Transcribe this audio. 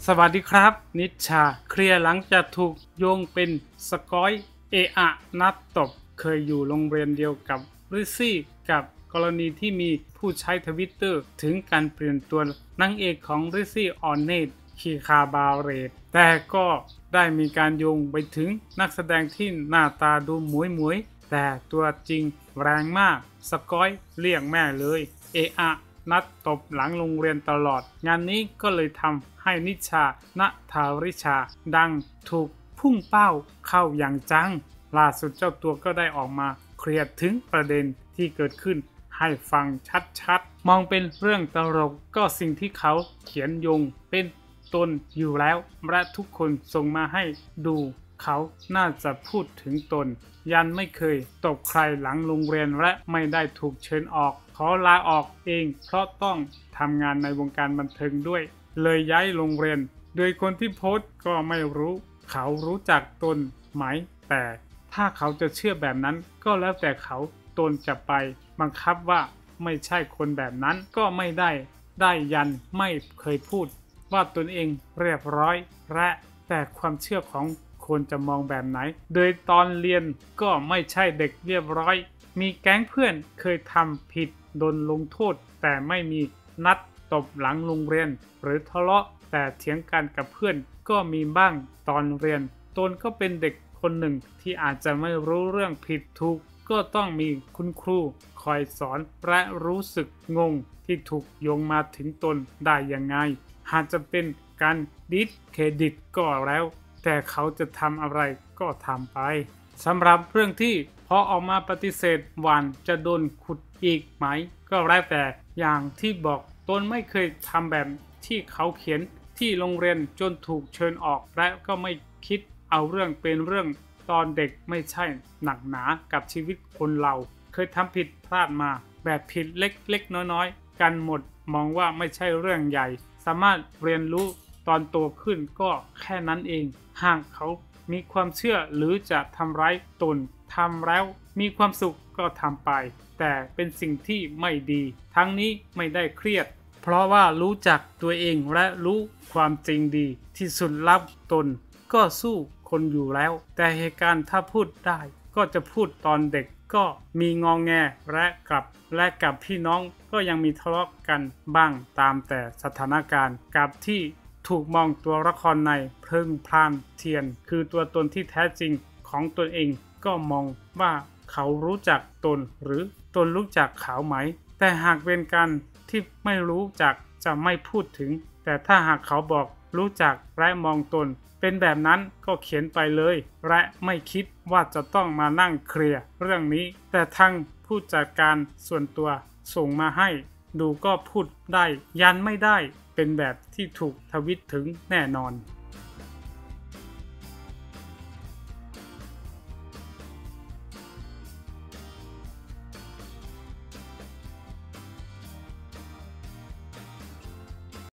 สวัสดีครับนิชชาเคลียร์หลังจากถูกโยงเป็นสกอยเอะอะนัดตบเคยอยู่โรงเรียนเดียวกับริซซี่กับกรณีที่มีผู้ใช้ทวิตเตอร์ถึงการเปลี่ยนตัวนางเอกของริซซี่ออนเนตคีคาบาเรตแต่ก็ได้มีการโยงไปถึงนักแสดงที่หน้าตาดูหมวยแต่ตัวจริงแรงมากสกอยเรียกแม่เลยเอะอะนัดตบหลังโรงเรียนตลอดงานนี้ก็เลยทำให้นิชาณทาริชาดังถูกพุ่งเป้าเข้าอย่างจังล่าสุดเจ้าตัวก็ได้ออกมาเคลียร์ถึงประเด็นที่เกิดขึ้นให้ฟังชัดๆมองเป็นเรื่องตลกก็สิ่งที่เขาเขียนโยงเป็นตนอยู่แล้วและทุกคนส่งมาให้ดูเขาน่าจะพูดถึงตนยันไม่เคยตบใครหลังโรงเรียนและไม่ได้ถูกเชิญออกขอลาออกเองเพราะต้องทำงานในวงการบันเทิงด้วยเลยย้ายโรงเรียนโดยคนที่โพสต์ก็ไม่รู้เขารู้จักตนไหมแต่ถ้าเขาจะเชื่อแบบนั้นก็แล้วแต่เขาตนจะไปบังคับว่าไม่ใช่คนแบบนั้นก็ไม่ได้ยันไม่เคยพูดว่าตนเองเรียบร้อยและแต่ความเชื่อของคนจะมองแบบไหนโดยตอนเรียนก็ไม่ใช่เด็กเรียบร้อยมีแก๊งเพื่อนเคยทำผิดโดนลงโทษแต่ไม่มีนัดตบหลังโรงเรียนหรือทะเลาะแต่เถียงกันกับเพื่อนก็มีบ้างตอนเรียนตนก็เป็นเด็กคนหนึ่งที่อาจจะไม่รู้เรื่องผิดถูกก็ต้องมีคุณครูคอยสอนและรู้สึกงงที่ถูกโยงมาถึงตนได้ยังไงหากจะเป็นการดิสเครดิตก็แล้วแต่เขาจะทำอะไรก็ทำไปสำหรับเรื่องที่พอออกมาปฏิเสธหวานจะโดนขุดอีกไหมก็แล้วแต่อย่างที่บอกตนไม่เคยทำแบบที่เขาเขียนที่โรงเรียนจนถูกเชิญออกและก็ไม่คิดเอาเรื่องเป็นเรื่องตอนเด็กไม่ใช่หนักหนากับชีวิตคนเราเคยทำผิดพลาดมาแบบผิดเล็กๆน้อยๆกันหมดมองว่าไม่ใช่เรื่องใหญ่สามารถเรียนรู้ตอนโตขึ้นก็แค่นั้นเองหากเขามีความเชื่อหรือจะทำร้ายตนทำแล้วมีความสุขก็ทำไปแต่เป็นสิ่งที่ไม่ดีทั้งนี้ไม่ได้เครียดเพราะว่ารู้จักตัวเองและรู้ความจริงดีที่สุดลับตนก็สู้คนอยู่แล้วแต่เหตุการณ์ถ้าพูดได้ก็จะพูดตอนเด็กก็มีงอแงและกับพี่น้องก็ยังมีทะเลาะกันบ้างตามแต่สถานการณ์กับที่ถูกมองตัวละครในเพลิงพรานเทียนคือตัวตนที่แท้จริงของตนเองก็มองว่าเขารู้จักตนหรือตนรู้จักเขาไหมแต่หากเป็นการที่ไม่รู้จักจะไม่พูดถึงแต่ถ้าหากเขาบอกรู้จักและมองตนเป็นแบบนั้นก็เขียนไปเลยและไม่คิดว่าจะต้องมานั่งเคลียร์เรื่องนี้แต่ทางผู้จัดการส่วนตัวส่งมาให้ดูก็พูดได้ยันไม่ได้เป็นแบบที่ถูกทวิตถึงแน่นอน